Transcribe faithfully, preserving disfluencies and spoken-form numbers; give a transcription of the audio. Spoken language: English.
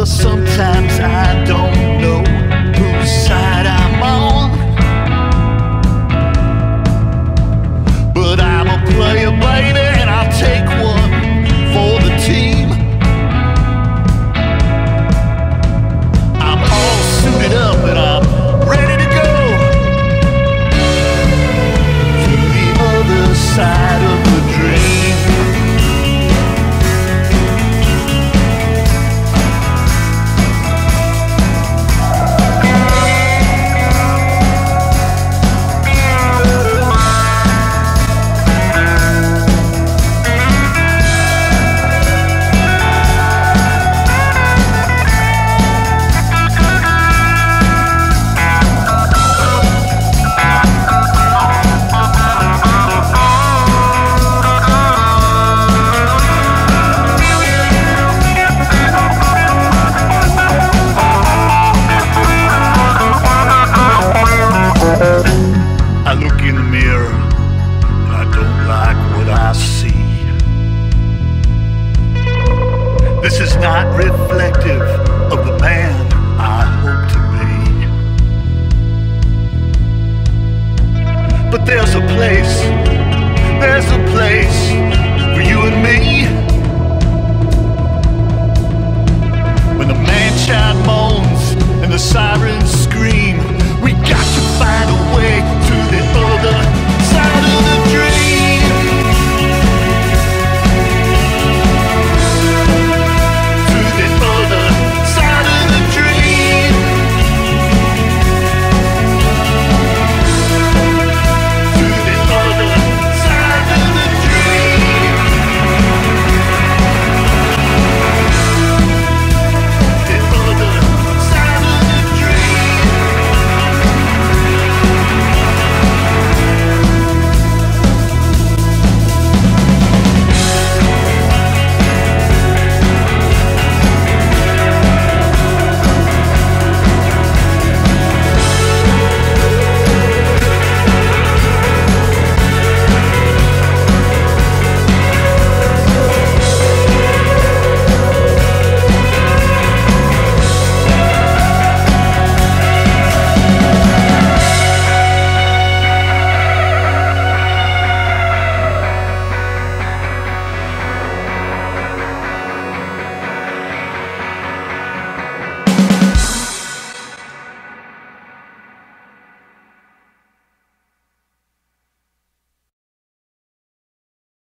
Well, sometimes I don't know whose side I'm on, but I'm a player, baby, and I'll take one for the team. I'm all suited up and I'm ready to go to the other side of the dream. I look in the mirror and I don't like what I see. This is not reflective of the man I hope to be. But there's a place